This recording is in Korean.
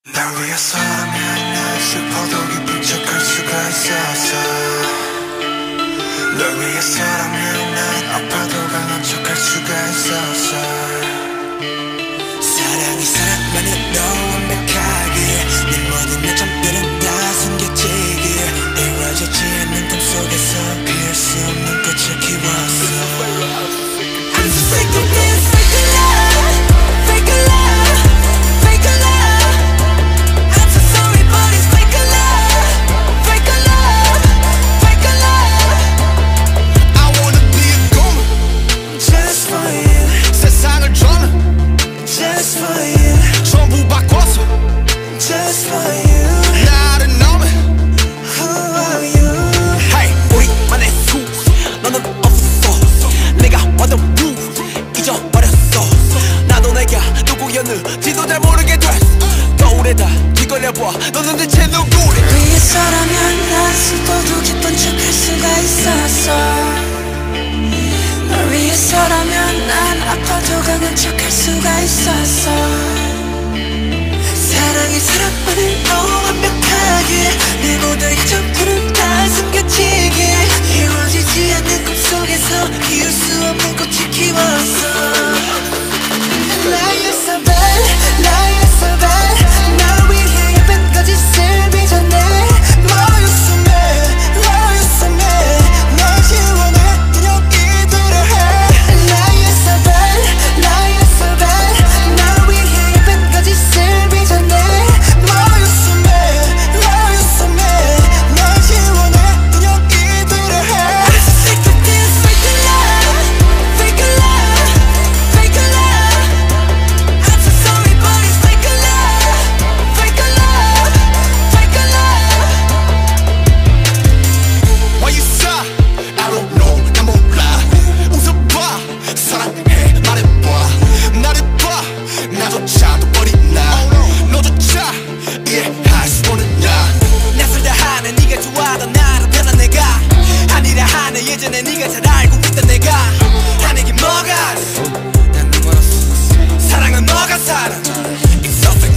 날 위해서라면 난 슬퍼도 기쁜 척할 수가 있었어. 널 위해서라면 난 아파도 강한 척할 수가 있었어. 사랑이 사랑만은 너무 완벽하게 내 모든 약점들은 다 숨겨지길 이루어지지 않는 꿈속에서 피할 수 없는 꽃을 키웠어. I'm so sick of this fake love, fake love, fake love. I'm so sorry but it's fake love, fake love, fake love. I wanna be a goner just for you. 세상을 저는 just for you. 전부 바꿔서 just for you. 나를 너무 who are you? Hey, 우리만의 수 너는 없어. 내가 완전 루 잊어버렸어. 나도 내가 누구였는지도 잘 모르게 됐어. 거울에다 뒤걸려봐 너는 대체 누구래. 위해서라면 난 슬퍼도 기쁜 척할 수가 있었어. 널 위해서라면 난 아파도 강한 척할 수가 있었어. 사랑이 사랑만을 너무 완벽하게 내 모든 약점들은 다 숨겨지게 이루어지지 않는 꿈속에서 피울 수 없는 꽃을 키웠어. Lie so bad, lie so bad. 날 위해 예쁜 거짓을 빚어내. 너였으면, 너였으면 널 지워내 여기들을 해. Lie so bad, lie so bad. 날 위해 예쁜 거짓을 빚어내. 너였으면, 너였으면 널 지워내 여기들을 해. I'm so sick of this fake love, fake love, fake love. I'm so sorry but it's fake love, fake love, fake love. Why you sigh? I don't know 난 몰라. 웃어봐 사랑해 말해봐 나를 봐 나조차도 버린 나 너조차 이해할 수 없는 나. 낯설다 하네 네가 좋아하던 나를 변한 내가 아니라 하네 예전에 네가 잘 알고 있던 내가 하는 게 뭐가 난 네 멀었어. 사랑은 너가 살아 It's so fake